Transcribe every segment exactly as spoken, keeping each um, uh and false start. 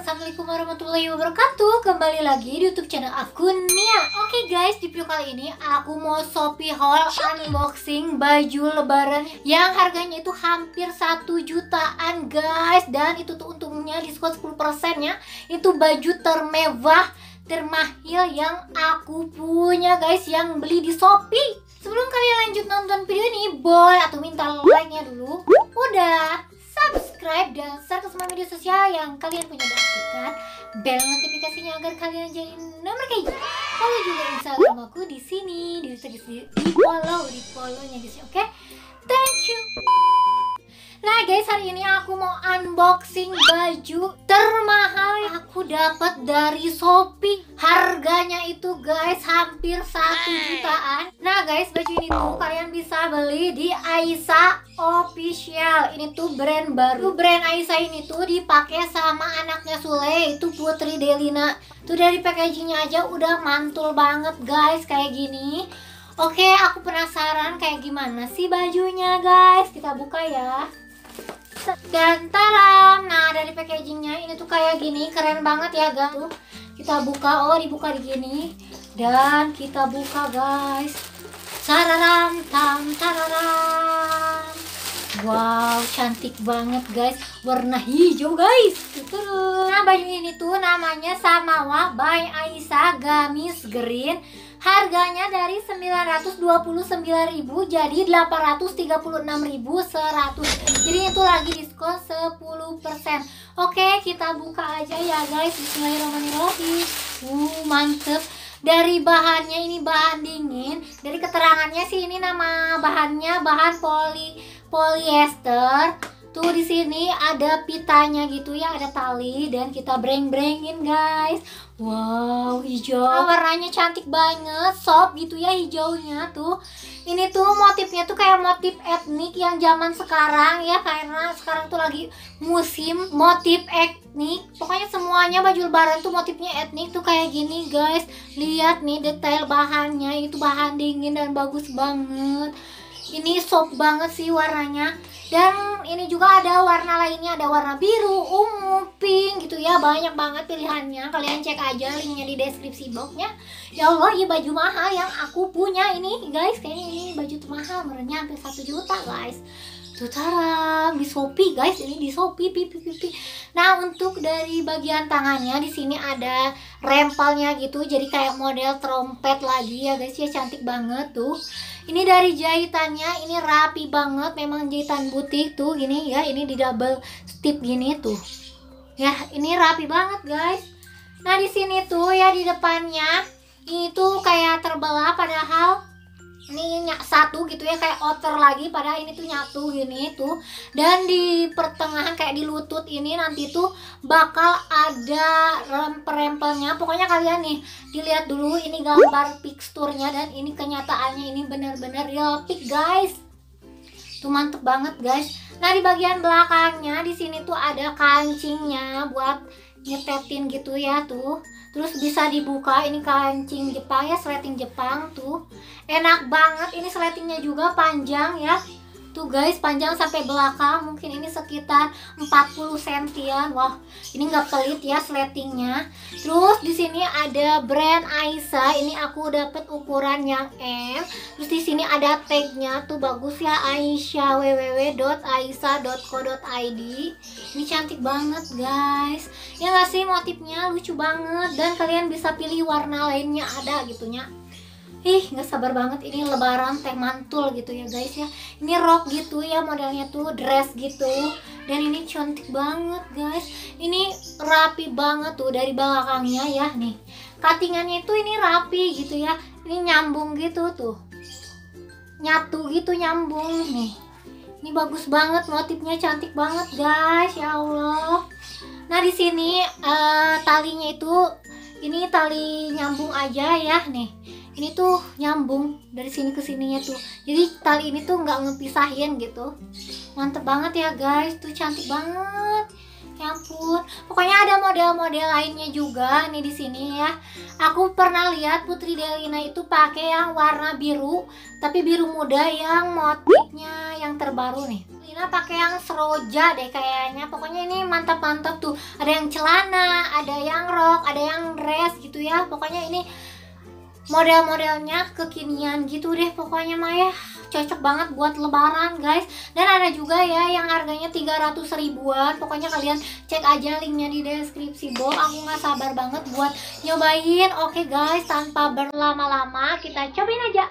Assalamualaikum warahmatullahi wabarakatuh. Kembali lagi di YouTube channel aku Nia. Oke guys, di video kali ini aku mau Shopee haul unboxing baju lebaran yang harganya itu hampir satu jutaan guys. Dan itu tuh untungnya diskon sepuluh persen ya. Itu baju termewah, termahal yang aku punya guys, yang beli di Shopee. Sebelum kalian lanjut nonton video ini, boleh atau minta like-nya dulu. Udah subscribe dan share ke semua media sosial yang kalian punya, dan aktifkan bel notifikasinya agar kalian jadi nomor kayak gitu. Follow juga Instagram aku di sini, di di, di follow, di follownya guys, oke? Okay? Thank you. Nah guys, hari ini aku mau unboxing baju termahal yang aku dapat dari Shopee. Harganya itu guys hampir satu jutaan. Nah guys, baju ini tuh kalian bisa beli di Aisyah Official. Ini tuh brand baru. Brand Aisyah ini tuh dipakai sama anaknya Sule, itu Putri Delina. Tuh dari packagingnya aja udah mantul banget guys, kayak gini. Oke, aku penasaran kayak gimana sih bajunya guys. Kita buka ya. Dan taram, nah dari packagingnya ini tuh kayak gini, keren banget ya guys. Tuh, kita buka, oh dibuka di gini, dan kita buka guys. Tararam, tam, tararam. Wow, cantik banget guys, warna hijau guys. Nah baju ini tuh namanya Samawa by Aisyah Gamis Green. Harganya dari sembilan ratus dua puluh sembilan ribu jadi delapan ratus tiga puluh enam ribu seratus. Jadi itu lagi diskon sepuluh persen. Oke, kita buka aja ya guys. Bismillahirrahmanirrahim. Uh, mantep. Dari bahannya ini bahan dingin. Dari keterangannya sih ini nama bahannya bahan poli polyester. Tuh di sini ada pitanya gitu ya, ada tali, dan kita breng-brengin guys. Wow, hijau. Nah, warnanya cantik banget, soft gitu ya hijaunya tuh. Ini tuh motifnya tuh kayak motif etnik yang zaman sekarang ya, karena sekarang tuh lagi musim motif etnik. Pokoknya semuanya baju lebaran tuh motifnya etnik tuh kayak gini guys. Lihat nih detail bahannya, itu bahan dingin dan bagus banget. Ini soft banget sih warnanya. Dan ini juga ada warna lainnya, ada warna biru, ungu, pink gitu ya. Banyak banget pilihannya. Kalian cek aja linknya di deskripsi boxnya. Ya Allah, ini baju mahal yang aku punya ini guys. Kayaknya ini baju termahal, harganya hampir satu juta guys. Tuh taram, di Shopee guys, ini di Shopee. Pipi, pipi. Nah untuk dari bagian tangannya di sini ada rempelnya gitu. Jadi kayak model trompet lagi ya guys ya, cantik banget tuh. Ini dari jahitannya, ini rapi banget, memang jahitan butik tuh gini ya, ini di double stip gini tuh. Ya, ini rapi banget guys. Nah, di sini tuh ya di depannya ini tuh kayak terbelah, padahal ini satu gitu ya, kayak outer lagi, padahal ini tuh nyatu gini tuh. Dan di pertengahan kayak di lutut ini nanti tuh bakal ada rempel-rempelnya. Pokoknya kalian nih dilihat dulu, ini gambar picture-nya dan ini kenyataannya, ini bener-bener real pic guys. Tuh mantep banget guys. Nah di bagian belakangnya di sini tuh ada kancingnya buat nyetetin gitu ya tuh. Terus bisa dibuka, ini kancing Jepang ya, sleting Jepang tuh. Enak banget, ini sletingnya juga panjang ya. Tuh guys, panjang sampai belakang, mungkin ini sekitar empat puluh sentian. Wah, ini nggak pelit ya sletingnya. Terus di sini ada brand Aisyah, ini aku dapat ukuran yang M. Terus di sini ada tagnya tuh bagus ya, Aisyah w w w dot aisyah dot co dot i d. Ini cantik banget guys. Ya nggak sih, motifnya lucu banget, dan kalian bisa pilih warna lainnya ada gitunya. Ih, nggak sabar banget ini lebaran teh mantul gitu ya guys ya. Ini rok gitu ya modelnya tuh, dress gitu. Dan ini cantik banget guys. Ini rapi banget tuh dari belakangnya ya nih. Cuttingannya itu ini rapi gitu ya. Ini nyambung gitu tuh. Nyatu gitu, nyambung nih. Ini bagus banget, motifnya cantik banget guys. Ya Allah. Nah, di sini uh, talinya itu ini tali nyambung aja ya nih. Ini tuh nyambung dari sini ke sininya tuh. Jadi tali ini tuh nggak ngepisahin gitu. Mantep banget ya guys, tuh cantik banget. Ya ampun. Pokoknya ada model-model lainnya juga nih di sini ya. Aku pernah lihat Putri Delina itu pakai yang warna biru, tapi biru muda yang motifnya yang terbaru nih. Dina pakai yang seroja deh kayaknya. Pokoknya ini mantap-mantap tuh. Ada yang celana, ada yang rok, ada yang dress gitu ya. Pokoknya ini model-modelnya kekinian gitu deh pokoknya mah ya. Cocok banget buat lebaran guys. Dan ada juga ya yang harganya tiga ratus ribuan. Pokoknya kalian cek aja linknya di deskripsi box. Aku gak sabar banget buat nyobain. Oke guys, tanpa berlama-lama kita cobain aja.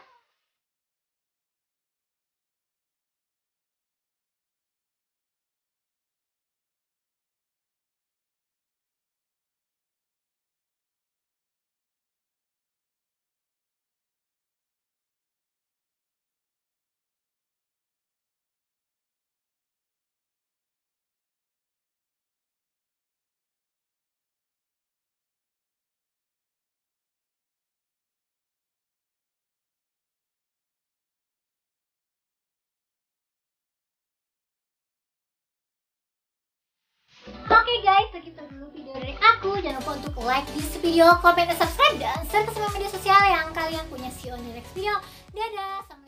Oke guys, segitu dulu video dari aku. Jangan lupa untuk like this video, komen, dan subscribe, dan share ke semua media sosial yang kalian punya. See you on the next video. Dadah.